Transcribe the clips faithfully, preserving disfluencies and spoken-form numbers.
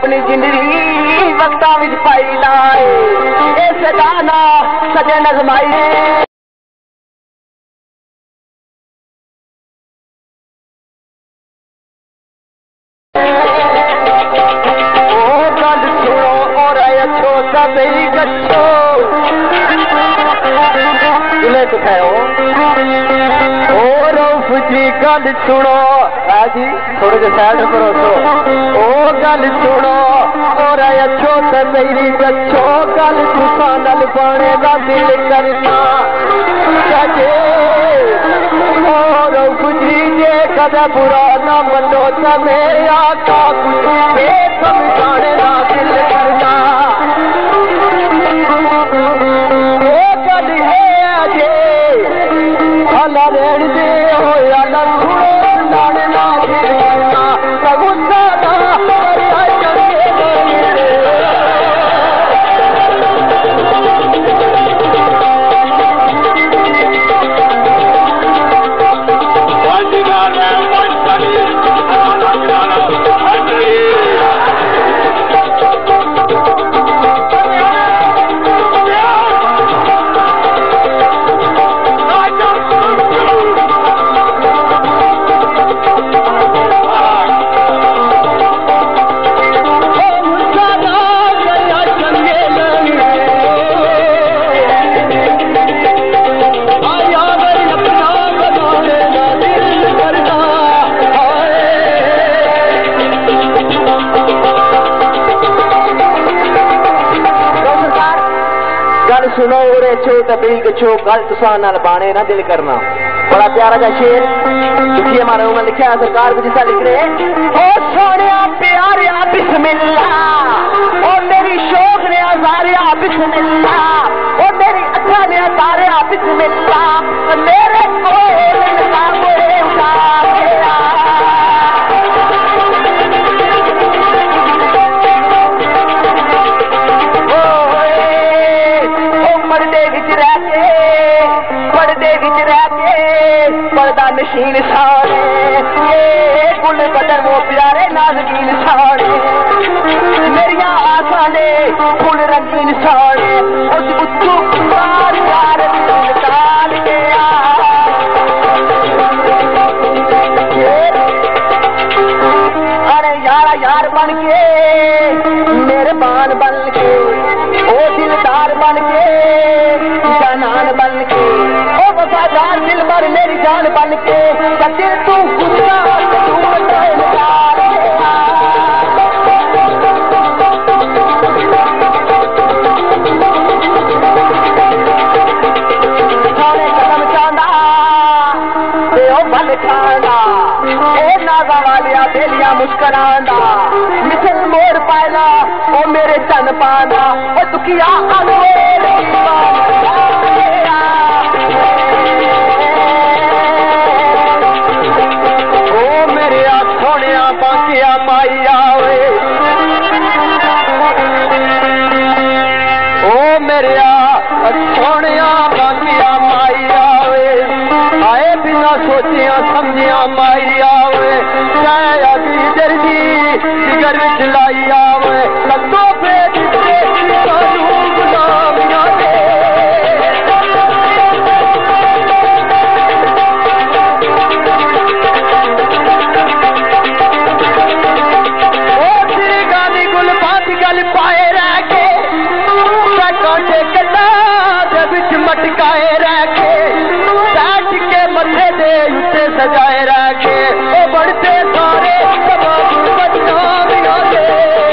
अपनी जिंदगी वक्ता विच पाई लाए इस गाना सजन अजमाई गल सुनो जी थोड़े जे साइड पर ओ गल सुनो और अच्छो ते मेरी गच्छो गल तुसा नल बाणे दा दिल करना सजे और खुजी जे कदे बुरा ना मनो ते मेरे आका कुछ बे समझाने दा दिल करना ओ गल है अजे अल्लाह रेण दे हो अल्लाह सुनो रे छो तबीग छो गल तुसा नाल बाणे ना दिल करना बड़ा प्यारा जा शेर दुखिए मारे उन्होंने लिखा है सरकार को जिसा लिख रहे ओ सोनिया प्यारिया बिस्मिल्लाह ओ मेरी शौक ने अजारिया बिस्मिल्लाह ओ मेरी अच्छा ने अजारिया बिस्मिल्लाह मेरे कोल ना कोई उठा नशीन साड़े गुल बदन वो प्यारे नाज़कीन साड़े मेरिया आसा ने फुल रंगीन साड़े उस बुद्धू कुमार यार निकाल गया अरे यारा यार बन के मेहरबान बन के ओ दिलदार बन के जानान बन के ओ वफादार दिल भर मेरी जान बन के दिल तू गुस्सा तू सारे कदम चांदा ते ओ भल खांदा ए नागा वालिया बेलिया मुस्करांदा मिसल मोर पायला ओ मेरे चन पाना ओ दुखिया अनोर सोचिया समझिया माई आवे चाहे अभी जल्दी जिगर विच लाई आवे लतो पे जिसे गुलामियां दे ओ तेरी गाली गुल बात गल पाए रह के कांटे कला दे विच मटकाए रह के मथे दे उत्ते सजाए रह के ओ बढ़ते सारे बदनामियां दे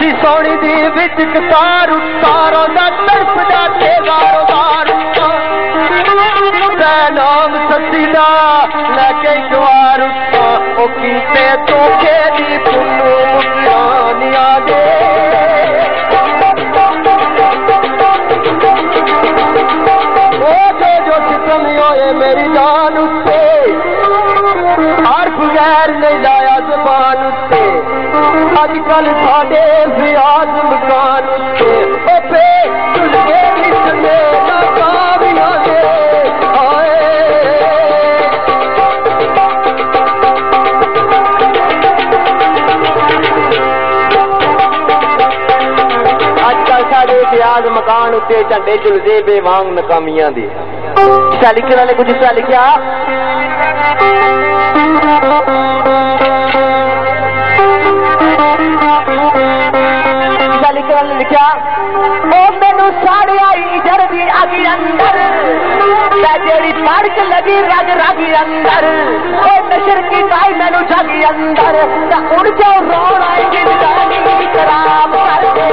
सी सोनी दी विच कतार तारों दा तरफ जाते गारो गार नाम सच्ची दा लेके जवार ओ कीते तोखे दी पुन्नू मुकरानिया दे ओ जो जो सितम होए मेरी जान उत्ते हर बगैर नहीं लाया जबान उत्ते अजकल साडे रियाज मकान उत्ते ओ पे तुझे किसने नाकामियां दे रियाज मकान उत्ते झंडे झुलदे बेवांग नकामियां दी लिखने वाले कुछ हिस्सा लिखा लिखने वाले लिखा ओ मैनू साड़ी आई जरदी आगी अंदर जेड़ी सड़क लगी रग रगी अंदर ओ नशर की पाई मैनू जागी अंदर उड़ जाओ रोन आई जिंदगानी खराब कर दे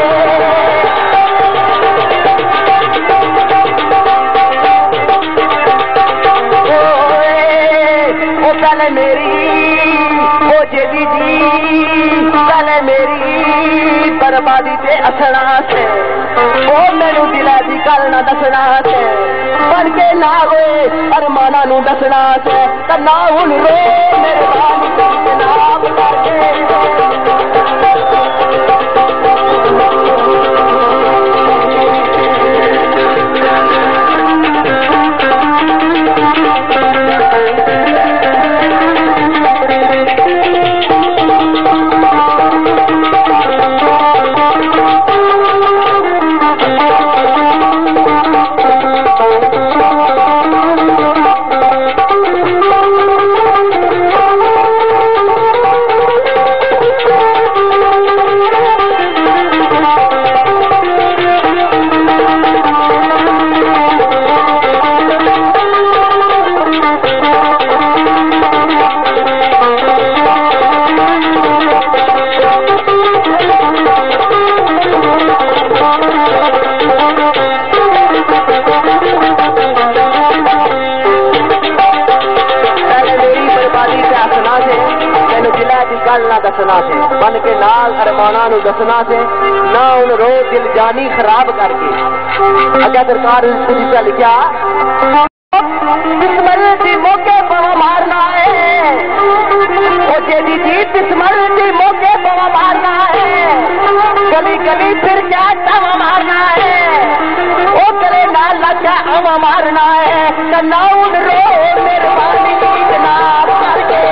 पहले मेरी ओ जेदी जी पहले मेरी बर्बादी ते असना से ओ मैनू दिला दी गल ना दसना से बन के ना होए अरमाना नू दसना से ना हुन रो मेरे बानी जनाब दसना से बन के नाल अरमाना नू दसना से ना उन रो दिल जानी खराब करके अगर सरकार कुछ लिखा बिस्मिल दी मौके पर मारना है ओ जेदी जी बिस्मिल दी मौके पर मारना है गली गली फिर क्या तवा मारना है ओ तेरे नाल लगा अवा मारना है ना उन रो मेहरबानी जनाब करके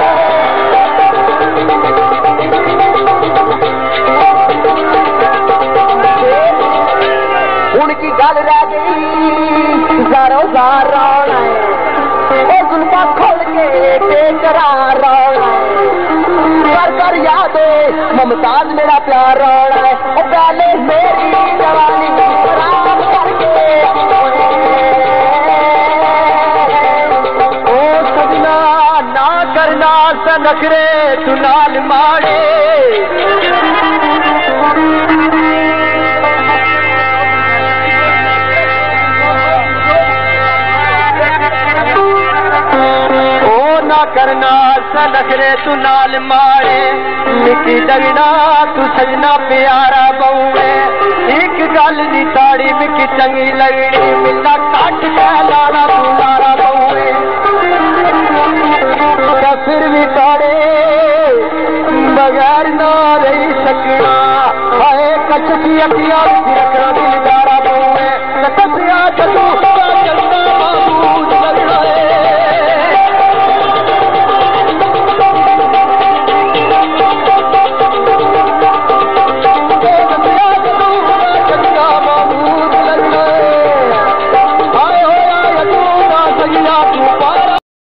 उनकी गल रह गई जारो जार रोना है जुल्फा खोल के बेकरार रोना है कर कर याद मुमताज मेरा प्यार रोना है ओ पहले मेरी जवानी खराब करके ओ सजना ना करना सा नखरे तू नाल मारे करना सलखरे तू नाल मारे मिकी लगना तू सजना प्यारा बहुए एक गल दी ताड़ी मिकी चंगी लगनी मिला कट के लाना तू लारा बहुए तो फिर भी ताड़े बगैर ना रही सकना हाय कच की अखियां रखना दिलदारा बहुए तसिया चलू चलना महबूब लगना है Thank you.